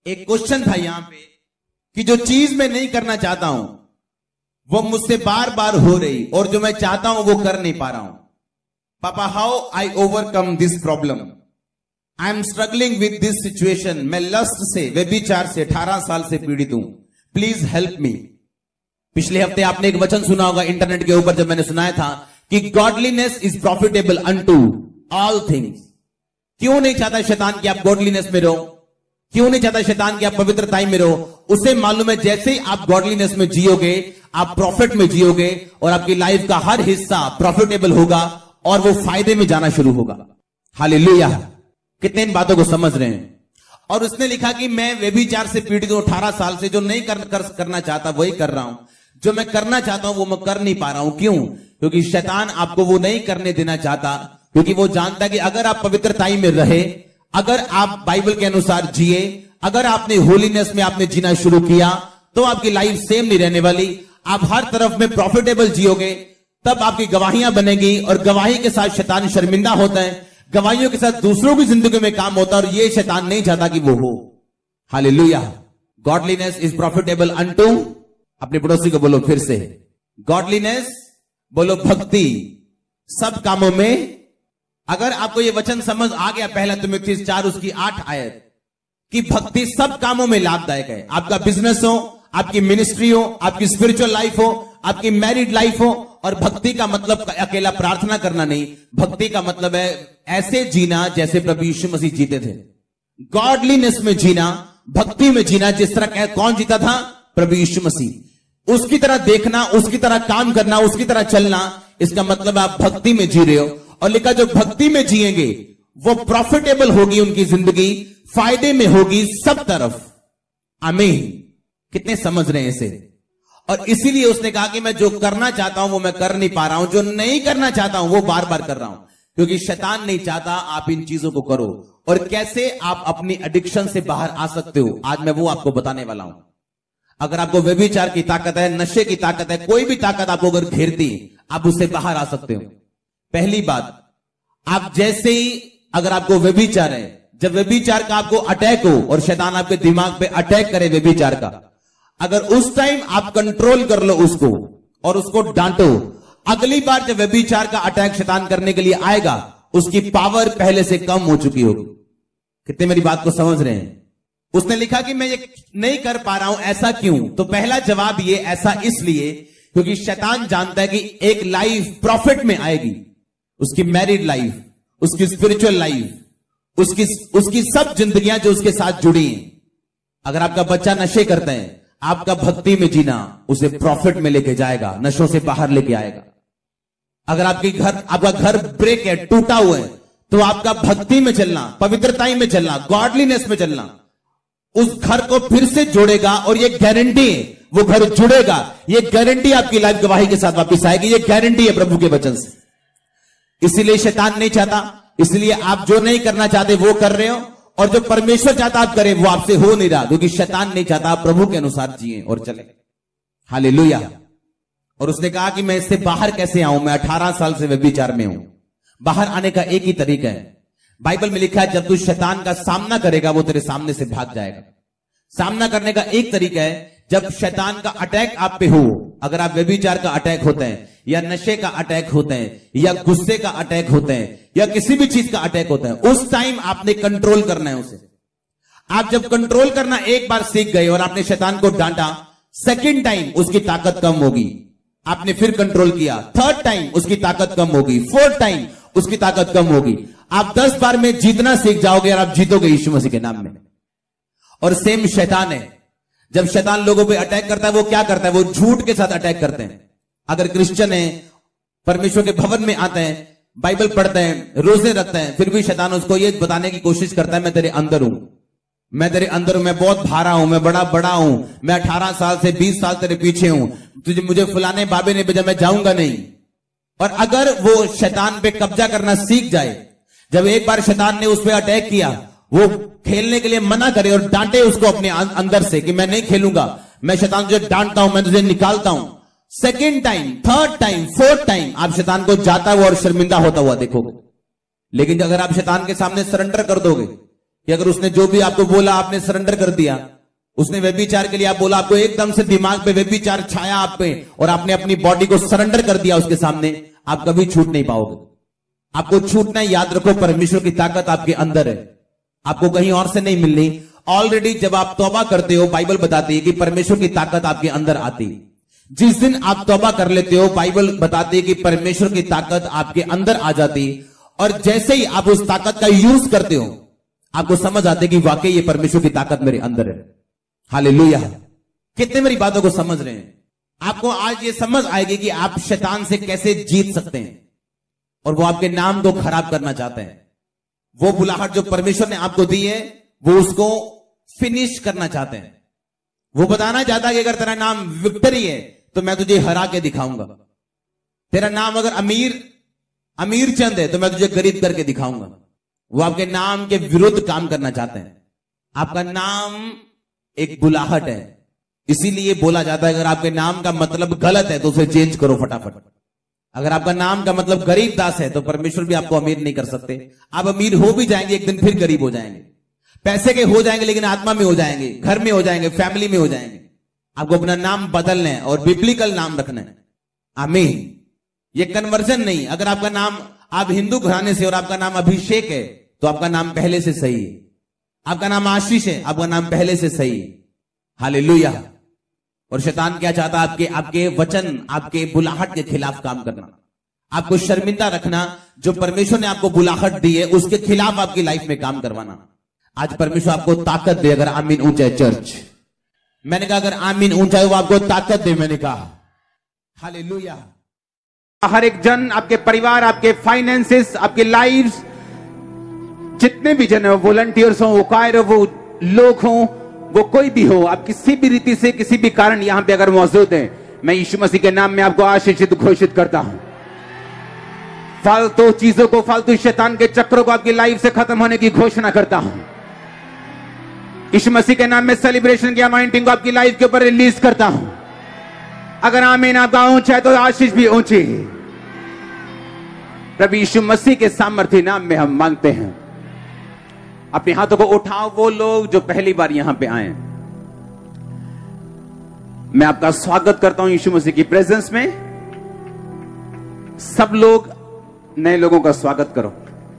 एक क्वेश्चन था यहां पे कि जो चीज मैं नहीं करना चाहता हूं वो मुझसे बार बार हो रही और जो मैं चाहता हूं वो कर नहीं पा रहा हूं। पापा, how I overcome this problem? I am struggling with this situation. मैं लस्ट से, व्यभिचार से 18 साल से पीड़ित हूं। Please help me. पिछले हफ्ते आपने एक वचन सुना होगा इंटरनेट के ऊपर, जब मैंने सुनाया था कि godliness is profitable unto all things. क्यों नहीं चाहता शैतान कि आप गॉडलीनेस में रहो? क्यों नहीं चाहता शैतान कि आप पवित्रता में रहो? उसे मालूम है जैसे ही आप गॉडलीनेस में जियोगे, आप प्रॉफिट में जियोगे और आपकी लाइफ का हर हिस्सा प्रॉफिटेबल होगा और वो फायदे में जाना शुरू होगा। हालेलुया। कितने इन बातों को समझ रहे हैं? और उसने लिखा कि मैं व्यभिचार से पीड़ित हूं 18 साल से। जो नहीं करना चाहता वही कर रहा हूं, जो मैं करना चाहता हूं वो मैं कर नहीं पा रहा हूं। क्यों? क्योंकि शैतान आपको वो नहीं करने देना चाहता, क्योंकि वो जानता है कि अगर आप पवित्रताई में रहे, अगर आप बाइबल के अनुसार जिए, अगर आपने होलीनेस में आपने जीना शुरू किया, तो आपकी लाइफ सेम नहीं रहने वाली। आप हर तरफ में प्रॉफिटेबल जियोगे, तब आपकी गवाहियां बनेगी और गवाही के साथ शैतान शर्मिंदा होता है। गवाहियों के साथ दूसरों की जिंदगी में काम होता है और ये शैतान नहीं चाहता कि वो हो। Hallelujah. Godliness is profitable unto, अपने पड़ोसी को बोलो फिर से, गॉडलीनेस, बोलो भक्ति, सब कामों में। अगर आपको ये वचन समझ आ गया, पहला तिमुथियुस 4 उसकी 8 आयत, कि भक्ति सब कामों में लाभदायक है। आपका बिजनेस हो, आपकी मिनिस्ट्री हो, आपकी स्पिरिचुअल लाइफ हो, आपकी मैरिड लाइफ हो। और भक्ति का मतलब अकेला प्रार्थना करना नहीं, भक्ति का मतलब है ऐसे जीना जैसे प्रभु यीशु मसीह जीते थे। गॉडलीनेस में जीना, भक्ति में जीना, जिस तरह कौन जीता था? प्रभु यीशु मसीह। उसकी तरह देखना, उसकी तरह काम करना, उसकी तरह चलना, इसका मतलब आप भक्ति में जी रहे हो। और लिखा जो भक्ति में जिएंगे वो प्रॉफिटेबल होगी, उनकी जिंदगी फायदे में होगी सब तरफ। आमीन। कितने समझ रहे हैं इसे? और इसीलिए उसने कहा कि मैं जो करना चाहता हूं वो मैं कर नहीं पा रहा हूं, जो नहीं करना चाहता हूं वो बार बार कर रहा हूं, क्योंकि शैतान नहीं चाहता आप इन चीजों को करो। और कैसे आप अपनी एडिक्शन से बाहर आ सकते हो, आज मैं वो आपको बताने वाला हूं। अगर आपको व्यभिचार की ताकत है, नशे की ताकत है, कोई भी ताकत आपको अगर घेरती, आप उससे बाहर आ सकते हो। पहली बात, आप जैसे ही, अगर आपको व्यभिचार है, जब व्यभिचार का आपको अटैक हो और शैतान आपके दिमाग पे अटैक करे व्यभिचार का, अगर उस टाइम आप कंट्रोल कर लो उसको और उसको डांटो, अगली बार जब व्यभिचार का अटैक शैतान करने के लिए आएगा, उसकी पावर पहले से कम हो चुकी होगी। कितने मेरी बात को समझ रहे हैं? उसने लिखा कि मैं ये नहीं कर पा रहा हूं, ऐसा क्यों? तो पहला जवाब ये, ऐसा इसलिए क्योंकि शैतान जानता है कि एक लाइफ प्रॉफिट में आएगी, उसकी मैरिड लाइफ, उसकी स्पिरिचुअल लाइफ, उसकी सब जिंदगियां जो उसके साथ जुड़ी हैं। अगर आपका बच्चा नशे करता है, आपका भक्ति में जीना उसे प्रॉफिट में लेके जाएगा, नशों से बाहर लेके आएगा। अगर आपका घर ब्रेक है, टूटा हुआ है, तो आपका भक्ति में चलना, पवित्रताई में चलना, गॉडलीनेस में चलना उस घर को फिर से जोड़ेगा। और ये गारंटी है वो घर जुड़ेगा, ये गारंटी आपकी लाइफ गवाही के साथ वापस आएगी, ये गारंटी है प्रभु के वचन से। इसीलिए शैतान नहीं चाहता, इसलिए आप जो नहीं करना चाहते वो कर रहे हो, और जो परमेश्वर चाहता आप करें वो आपसे हो नहीं रहा, क्योंकि शैतान नहीं चाहता आप प्रभु के अनुसार जिए और चले। हालेलुया। और उसने कहा कि मैं इससे बाहर कैसे आऊं? मैं 18 साल से व्यभिचार में हूं। बाहर आने का एक ही तरीका है, बाइबल में लिखा है, जब तू शैतान का सामना करेगा वो तेरे सामने से भाग जाएगा। सामना करने का एक तरीका है, जब शैतान का अटैक आप पे हो, अगर आप व्यभिचार का अटैक होते हैं, या नशे का अटैक होते हैं, या गुस्से का अटैक होते हैं, या किसी भी चीज का अटैक होता है, उस टाइम आपने कंट्रोल करना है उसे। आप जब कंट्रोल करना एक बार सीख गए और आपने शैतान को डांटा, सेकंड टाइम उसकी ताकत कम होगी, आपने फिर कंट्रोल किया, थर्ड टाइम उसकी ताकत कम होगी, फोर्थ टाइम उसकी ताकत कम होगी। आप 10 बार में जीतना सीख जाओगे और आप जीतोगे यीशु मसीह के नाम में। और सेम शैतान है, जब शैतान लोगों पे अटैक करता है वो क्या करता है? वो झूठ के साथ अटैक करते हैं। अगर क्रिश्चियन है, परमेश्वर के भवन में आते हैं, बाइबल पढ़ते हैं, रोजे रखते हैं, फिर भी शैतान उसको ये बताने की कोशिश करता है मैं तेरे अंदर हूं, मैं तेरे अंदर हूं, मैं बहुत भारा हूं, मैं बड़ा हूं, मैं 18 साल से 20 साल तेरे पीछे हूं, तुझे मुझे फलाने बाबे ने भेजा, मैं जाऊंगा नहीं। और अगर वो शैतान पे कब्जा करना सीख जाए, जब एक बार शैतान ने उस पर अटैक किया, वो खेलने के लिए मना करे और डांटे उसको अपने अंदर से कि मैं नहीं खेलूंगा, मैं शैतान तुझे डांटता हूं, मैं तुझे निकालता हूं, second time, third time, fourth time आप शैतान को जाता हुआ और शर्मिंदा होता हुआ देखोगे। लेकिन अगर आप शैतान के सामने सरेंडर कर दोगे कि अगर उसने जो भी आपको बोला आपने सरेंडर कर दिया, उसने व्यभिचार के लिए आप बोला, आपको एकदम से दिमाग पे व्यभिचार छाया आप पे और आपने अपनी बॉडी को सरेंडर कर दिया उसके सामने, आप कभी छूट नहीं पाओगे। आपको छूटना है, याद रखो परमेश्वर की ताकत आपके अंदर है, आपको कहीं और से नहीं मिलनी। ऑलरेडी जब आप तौबा करते हो, बाइबल बताती है कि परमेश्वर की ताकत आपके अंदर आती। जिस दिन आप तौबा कर लेते हो, बाइबल बताती है कि परमेश्वर की ताकत आपके अंदर आ जाती, और जैसे ही आप उस ताकत का यूज करते हो, आपको समझ आते कि वाकई ये परमेश्वर की ताकत मेरे अंदर है। हालेलुया। कितने मेरी बातों को समझ रहे हैं? आपको आज ये समझ आएगी कि आप शैतान से कैसे जीत सकते हैं, और वो आपके नाम को खराब करना चाहते हैं। वो बुलाहट जो परमेश्वर ने आपको दी है, वो उसको फिनिश करना चाहते हैं। वो बताना चाहता है कि अगर तेरा नाम विक्टरी है तो मैं तुझे हरा के दिखाऊंगा। तेरा नाम अगर अमीर चंद है तो मैं तुझे गरीब करके दिखाऊंगा। वो आपके नाम के विरुद्ध काम करना चाहते हैं। आपका नाम एक बुलाहट है, इसीलिए बोला जाता है अगर आपके नाम का मतलब गलत है तो उसे चेंज करो फटाफट। अगर आपका नाम का मतलब गरीब दास है तो परमेश्वर भी आपको अमीर नहीं कर सकते। आप अमीर हो भी जाएंगे, एक दिन फिर गरीब हो जाएंगे। पैसे के हो जाएंगे लेकिन आत्मा में हो जाएंगे, घर में हो जाएंगे, फैमिली में हो जाएंगे। आपको अपना नाम बदलना है और बिब्लिकल नाम रखना है। आमीन। ये कन्वर्जन नहीं। अगर आपका नाम, आप हिंदू घराने से और आपका नाम अभिषेक है तो आपका नाम पहले से सही है। आपका नाम आशीष है, आपका नाम पहले से सही है। हालेलुया। और शैतान क्या चाहता है? आपके वचन, आपके बुलाहट के खिलाफ काम करना, आपको शर्मिंदा रखना। जो परमेश्वर ने आपको बुलाहट दी है उसके खिलाफ आपकी लाइफ में काम करवाना। आज परमेश्वर आपको ताकत दे। अगर आमीन ऊंचा है चर्च, मैंने कहा अगर आमीन ऊंचा है वो आपको ताकत दे। मैंने कहा हालेलुया। हर एक जन, आपके परिवार, आपके फाइनेंसेस, आपके लाइव्स, जितने भी जन हो, वॉलंटियर्स हो, वो कायर हो, वो लोग हो, वो कोई भी हो, आप किसी भी रीति से, किसी भी कारण यहां पे अगर मौजूद हैं, मैं यीशु मसीह के नाम में आपको आशीषित घोषित करता हूं। फालतू चीजों को, फालतू शैतान के चक्रों को आपकी लाइफ से खत्म होने की घोषणा करता हूं। यीशु मसीह के नाम में सेलिब्रेशन की अनॉइंटिंग को आपकी लाइफ के ऊपर रिलीज करता हूं। अगर आमीन आपका ऊंचा है तो आशीष भी ऊंची। प्रभु यीशु मसीह के सामर्थ्य नाम में हम मांगते हैं। अपने हाथों को उठाओ वो लोग जो पहली बार यहां पे आए। मैं आपका स्वागत करता हूं यीशु मसीह की प्रेजेंस में। सब लोग नए लोगों का स्वागत करो।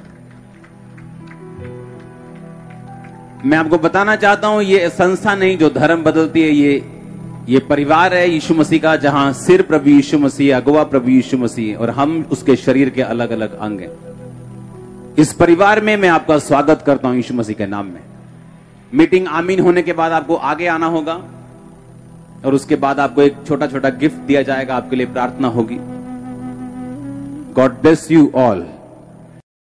मैं आपको बताना चाहता हूं ये संस्था नहीं जो धर्म बदलती है, ये परिवार है यीशु मसीह का, जहां सिर प्रभु यीशु मसीह, अगुवा प्रभु यीशु मसीह, और हम उसके शरीर के अलग अलग अंग हैं। इस परिवार में मैं आपका स्वागत करता हूं यीशु मसीह के नाम में। मीटिंग आमीन होने के बाद आपको आगे आना होगा और उसके बाद आपको एक छोटा छोटा गिफ्ट दिया जाएगा, आपके लिए प्रार्थना होगी। God bless you all.